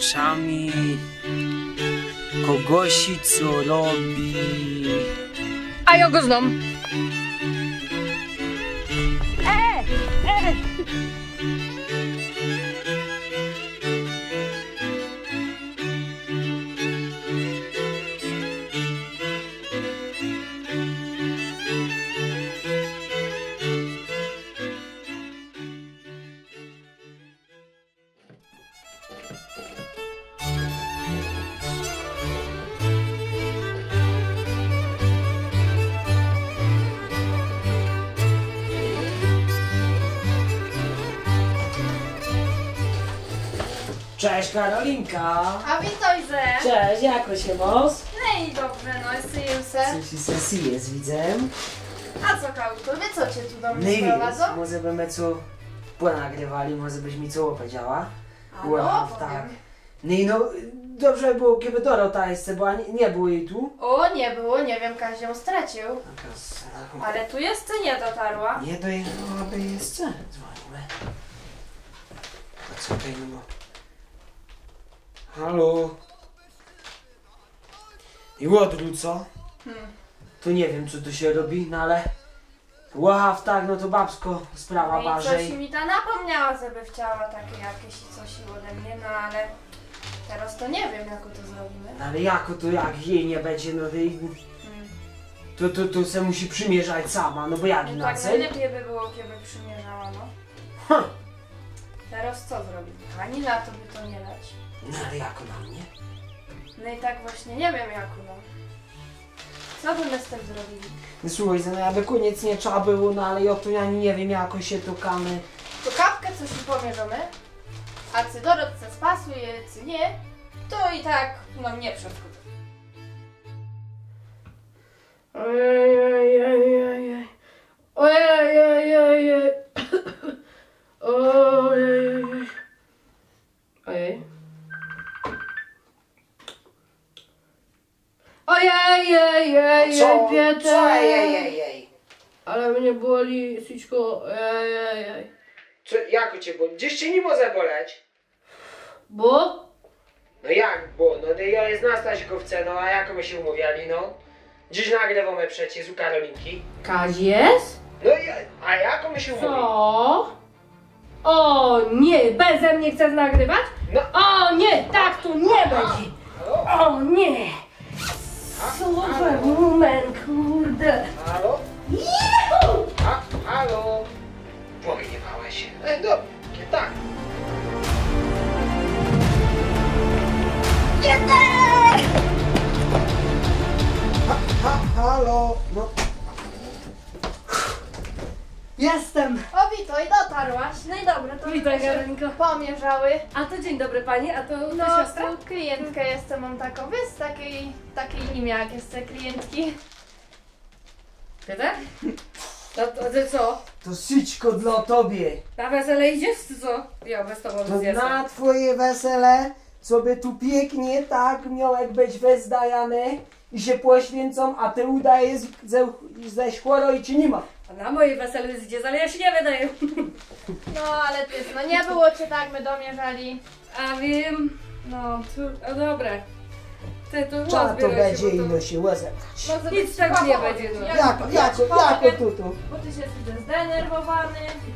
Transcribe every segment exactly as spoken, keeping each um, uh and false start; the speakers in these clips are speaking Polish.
oczami kogoś, co robi... A ja go znam. E, e. Cześć Karolinka! A witaj ze! Cześć, jako się masz? No i dobrze, no jest se. Coś sesji jest, widzę. A co Kauto, wy co cię tu do No mnie i sprowadzą? więc, może byśmy co ponagrywali, może byś mi co opowiedziała. A Wow, no, tak. powiem. No i no, dobrze by było, kiedy Dorota jest, bo nie, nie było jej tu. O, nie było, nie wiem, Kaś ją stracił. Jakaś, Ale tu jest, czy nie dotarła? nie dojechałaby jeszcze. Dzwonimy. A co tutaj no? Halo? I łodru, co? Hmm. To nie wiem, co tu się robi, no ale... Ław, tak, no to babsko, sprawa No i coś ważej. mi ta napomniała, żeby chciała takie jakieś i coś ode mnie, no ale teraz to nie wiem, jak to zrobimy. No ale jako to, jak jej nie będzie, no to, Hmm. to, to, to se musi przymierzać sama, no bo jak No tak inaczej? najlepiej by było, kiedy przymierzała, no. Ha! Teraz co zrobimy? Ani na to by to nie dać. No ale jako na mnie? No i tak właśnie nie wiem, jak no. Co by my z tym zrobili? No słuchaj, no aby koniec nie trzeba było, no ale ja to ja nie wiem, jako się tukamy. To kapkę coś pomierzymy, a czy dorodce spasuje, czy nie, to i tak no nie przeszkodzi. Ojej, ojej, ojej, ojej, ojej, ojej, ojej. Ojej, ojej, ojej, Co? Pieter. Co? Ej, ej, ej, ej. Ale mnie boli, Sićko, ej, ej, ej. Co, jako cię boli? Gdzieś cię nie może boleć? Bo? No jak, bo, no to ja jest na Staśkowce, no a jako my się umawiali, no? Dziś nagrywamy przecież u Karolinki. Kaś jest? No i, a jako my się umawiali? Co? O nie, beze mnie chcesz nagrywać? No. O nie, tak to nie będzie. Halo? O nie. Super moment, kurde. Halo? Juhu! A, halo? Pogniewałeś się. E, dobrze, tak. Ha, ha, halo? No. Jestem. O Wito, i dotarłaś. No i dobra, to Witaj, się Karolinko. pomierzały. A to dzień dobry pani, a to No, ty siostra? tu klientkę jestem, mam taką, wiesz, takiej, takiej imię jak jest te klientki. Ty tak? To, to ty co? To syćko dla tobie. Na wesele idziesz czy co? Ja bez tobą To zjesam. na twoje wesele, co by tu pięknie tak miał jak być wezdajane i się poświęcą, a ty udajesz ze, ześ chłoro i ci nie ma. A na moje wesele zjedziesz, ale ja się nie wydaję. No, ale ty, no nie było cię tak, my domierzali. A wiem, no, tu, no dobra. Ty tu Trzeba to rozbieraj będzie się, bo ino to... się łezać. Może Nic być tak słabo. nie będzie, no. Ja- Jako, ja jako, ci jako powiem, tu tu. Bo ty się widzę zdenerwowany.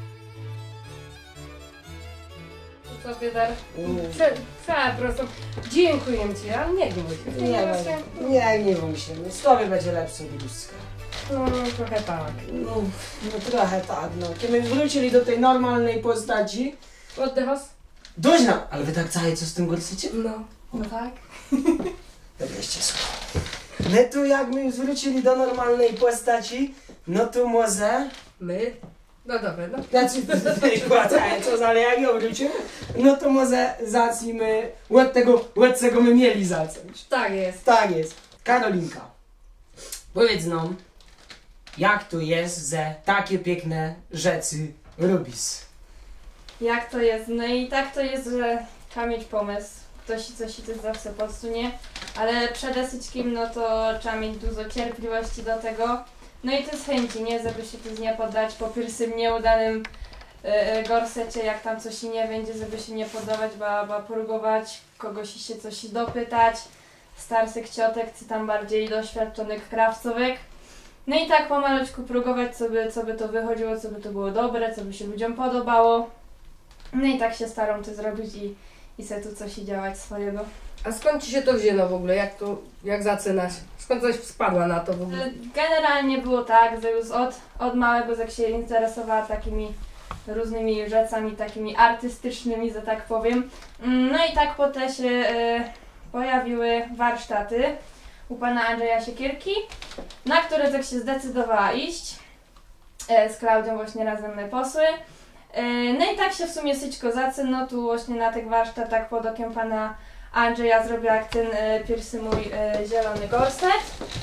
To co, Piedar? Mm. Prze, przepraszam. Dziękuję ci, ale nie gnuj się. Nie, no, nie, nie bój się. No, z tobie będzie lepsze ludzka. No, trochę tak. No, no trochę tak, no. Kiedy wrócili do tej normalnej postaci, Oddychasz? dość nam. Ale wy tak całe co z tym gorsycie? No. No tak. Weźcie sobie. No to jak my już wrócili do normalnej postaci, no to może... My? No dobra, no. Znaczy, płacałem, co za, ale jak ja wrócił, no to może zacznijmy od tego, od czego my mieli zacząć. Tak jest. Tak jest. Karolinka, powiedz nam, jak to jest, że takie piękne rzeczy robisz? Jak to jest? No i tak to jest, że trzeba mieć pomysł. Ktoś coś ci coś zawsze podsunie, ale przede wszystkim no to trzeba mieć dużo cierpliwości do tego. No i też chęci, nie? Żeby się tu nie poddać po pierwszym nieudanym y, gorsecie, jak tam coś nie będzie, żeby się nie podobać, ba, ba próbować, kogoś się coś dopytać, starszych ciotek, czy tam bardziej doświadczonych krawcowych. No i tak pomalutku próbować, co by, co by to wychodziło, co by to było dobre, co by się ludziom podobało. No i tak się staram to zrobić i, i se tu coś i działać swojego. A skąd ci się to wzięło w ogóle? Jak to, jak zaczynasz? Skąd coś spadła na to w ogóle? Generalnie było tak, że już od, od małego jak się interesowała takimi różnymi rzeczami, takimi artystycznymi, że tak powiem. No i tak potem się y, pojawiły warsztaty u pana Andrzeja Siekierki, na które tak się zdecydowała iść. Y, z Klaudią właśnie razem my posły. Y, no i tak się w sumie syćko zaczyn, no tu właśnie na tych warsztatach pod okiem pana Andrzeja zrobiła jak ten y, pierwszy mój y, zielony gorset.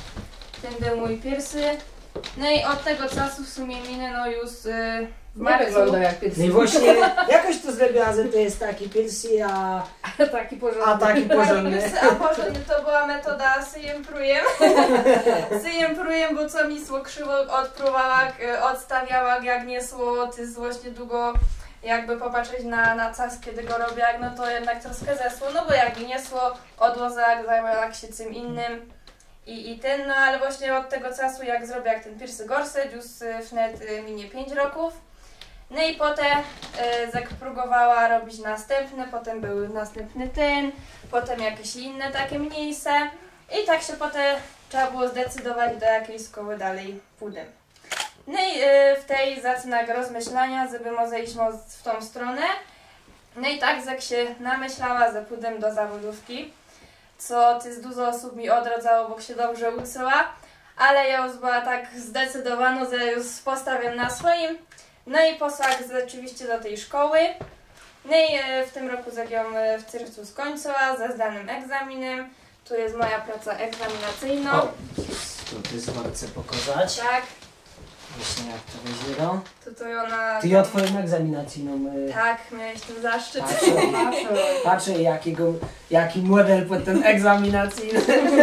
Ten był mój pierwszy. No i od tego czasu w sumie minęło już y, w Nie marcu. wygląda jak piersi. No i właśnie jakoś to zrobiła, że to jest taki piersi, a, Taki porządny. a taki porządny. A porządnie to była metoda syjem prujem. Syjem prujem, bo co mi szło krzywo odpruwała, y, odstawiała, jak nie szło, ty właśnie długo jakby popatrzeć na, na czas, kiedy go robię, no to jednak troszkę zesło, no bo jak mi nie szło, odłozak, zajmowała się czym innym i, i ten, no ale właśnie od tego czasu, jak zrobię jak ten pierwszy gorset, już wnet minie pięć roków. No i potem y, jak próbowała robić następny, potem był następny ten, potem jakieś inne takie mniejsze i tak się potem trzeba było zdecydować, do jakiej szkoły dalej pójdę. No i y, w tej zaczyna rozmyślania, żeby może iść w tą stronę. No i tak jak się namyślała, że pójdę do zawodówki, co ty z dużo osób mi odradzało, bo się dobrze uczyła, ale ja już była tak zdecydowana, że już postawiam na swoim. No i posłałam rzeczywiście do tej szkoły. No i y, w tym roku jak ją w czerwcu skończyła ze zdanym egzaminem. Tu jest moja praca egzaminacyjna. O, to ty chcę pokazać. Tak. Właśnie jak to wyziero. Tutaj ona... Ty ja twoją egzaminacyjną. Y... Tak, miałeś ten zaszczyt. Patrzę, patrzę jakiego, jaki model pod ten egzaminacyjny.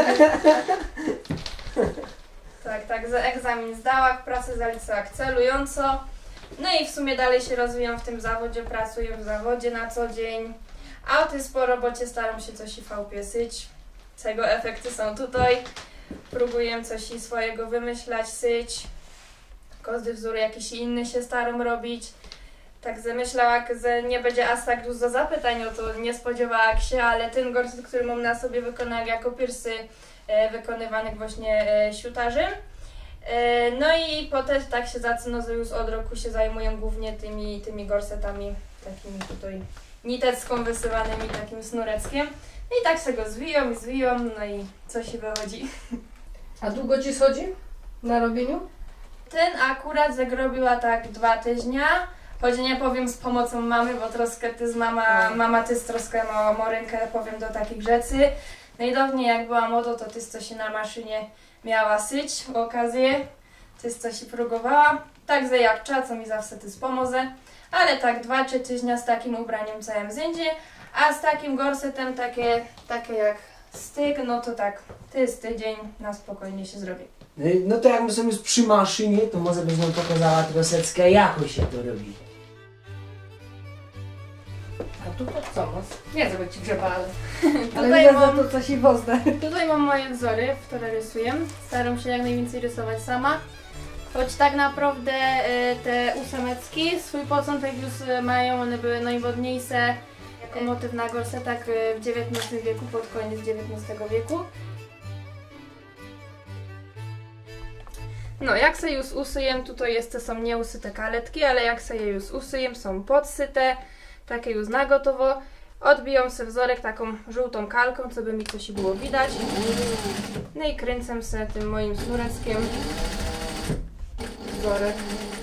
Tak, tak, za egzamin zdała, pracę zaliczyła celująco. No i w sumie dalej się rozwijam w tym zawodzie, pracuję w zawodzie na co dzień. A ty po robocie staram się coś i fałpiesyć. Czego efekty są tutaj. Próbuję coś i swojego wymyślać, syć. Każdy wzór jakiś inny się staram robić. Tak zamyślała, że nie będzie aż tak dużo zapytań, o to nie spodziewała się, ale ten gorset, który mam na sobie wykonał jako pierwszy e, wykonywany właśnie e, siutarzem. E, no i potem tak się zaczyna, że już od roku się zajmuję głównie tymi, tymi gorsetami, takimi tutaj nitecką wysyłanymi, takim snureckiem. I tak się go zwiją i zwiją, no i coś się wychodzi. A długo ci schodzi na robieniu? Ten akurat zagrobiła tak dwa tygodnia, choć nie powiem z pomocą mamy, bo troszkę ty z mama, mama ty z troszkę ma, ma rękę, powiem do takich rzeczy. Najdawniej jak była młodo, to ty coś się na maszynie miała syć w okazję, ty coś się próbowała. Tak, że jak trzeba, co mi zawsze ty pomoże, ale tak dwa, trzy tygodnia z takim ubraniem całym zędzie, a z takim gorsetem takie, takie jak styk, no to tak, ty z tydzień na spokojnie się zrobi. No to jak my są już przy maszynie, to może byś nam pokazała troszeczkę, jak się to robi. A tu pod co masz? Nie zrobię ci grzeба, ale... ale Tutaj widzę, mam- że to coś i wozne. Tutaj mam moje wzory, w które rysuję. Staram się jak najwięcej rysować sama. Choć tak naprawdę y, te ósemeczki swój początek już y, mają, one były najmodniejsze jako motyw na gorsetach y, w dziewiętnastym wieku, pod koniec dziewiętnastego wieku. No, jak sobie już usyję, tutaj jeszcze są nieusyte kaletki, ale jak sobie już usyję, są podsyte, takie już na gotowo. Odbijam sobie wzorek taką żółtą kalką, co by mi coś było widać. No i kręcę sobie tym moim sznureczkiem wzorek.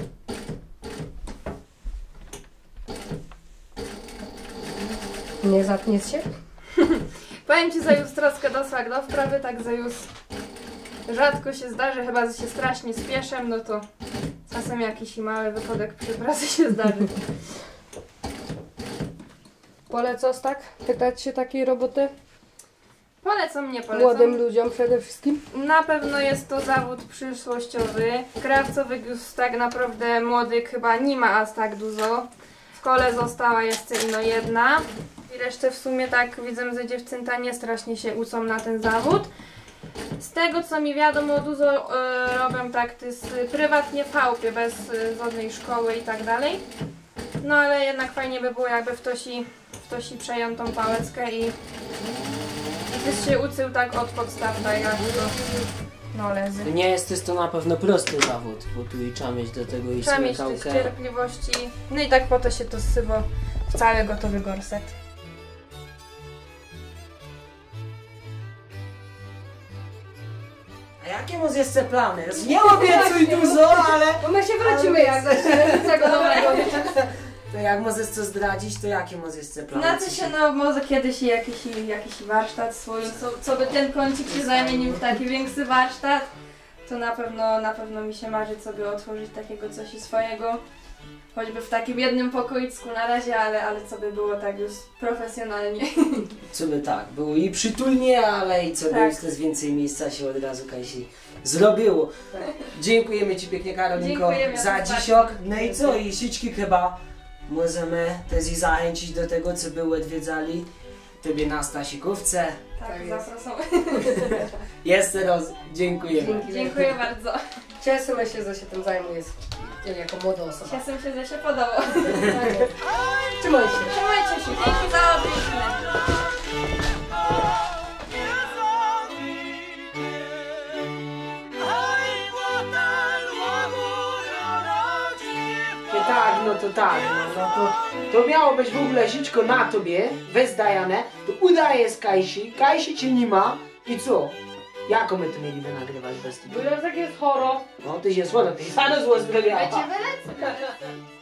Nie zatniesz się? Powiem ci, że już troszkę doszła do wprawy, tak że już rzadko się zdarzy, chyba że się strasznie spieszę, no to czasem jakiś mały wypadek przy pracy się zdarzy. Polecasz tak? Pytać się takiej roboty? Polecam, nie polecam. Młodym ludziom przede wszystkim. Na pewno jest to zawód przyszłościowy. Krawcowych już tak naprawdę młodych chyba nie ma aż tak dużo. W szkole została jeszcze ino jedna. I resztę w sumie tak widzę, że dziewczęta nie strasznie się uczą na ten zawód. Z tego co mi wiadomo, dużo e, robią tak to jest prywatnie w chałupie, bez e, żadnej szkoły i tak dalej. No ale jednak fajnie by było jakby w tosi, w tosi przejął tą pałeczkę i Tyś się uczył tak od podstaw, tak jak to no lezy. Nie jest to na pewno prosty zawód, bo tu i trzeba mieć do tego i Trzeba mieć też smykałkę. cierpliwości. No i tak po to się to zsyło w cały gotowy gorset. A jakie masz jeszcze plany? Nie obiecuj dużo, ale... Bo my się wrócimy jak zaczniemy tego nowego. To jak możesz co zdradzić, to jakie masz jeszcze plany? Znaczy się, no może kiedyś jakiś, jakiś warsztat swój, co, co by ten kącik się zamienił w taki większy warsztat, to na pewno, na pewno mi się marzy sobie otworzyć takiego coś swojego. Choćby w takim jednym pokoicku na razie, ale, ale co by było tak już profesjonalnie. Co by tak, było i przytulnie, ale i co by Tak. już też więcej miejsca się od razu Kasi zrobiło. Tak. Dziękujemy Ci pięknie, Karolinko, Dziękujemy za bardzo. dzisiok. No i co, i siczki chyba możemy też i zachęcić do tego, co by odwiedzali Tobie na Stasikówce. Tak, Tak jest. zapraszam. Jeszcze raz dziękujemy. Dzięki. Dziękuję bardzo. Cieszymy się, że się tym zajmujesz jako młoda osoba. Cieszę się, że się podobało. Tak jest. Trzymaj się. Trzymajcie się, dzięki za odwiedziny. Tak, no to tak, no, no to, to miało być w ogóle siczko na Tobie, wyzdajane, to udaje z Kajsi, Kajsi Cię nie ma i co? Jaką my to mieliby nagrywać bez Ciebie? Bo jak jest choro. No Ty się słono, Ty sana zło zdrowiała. Będzie wylecę.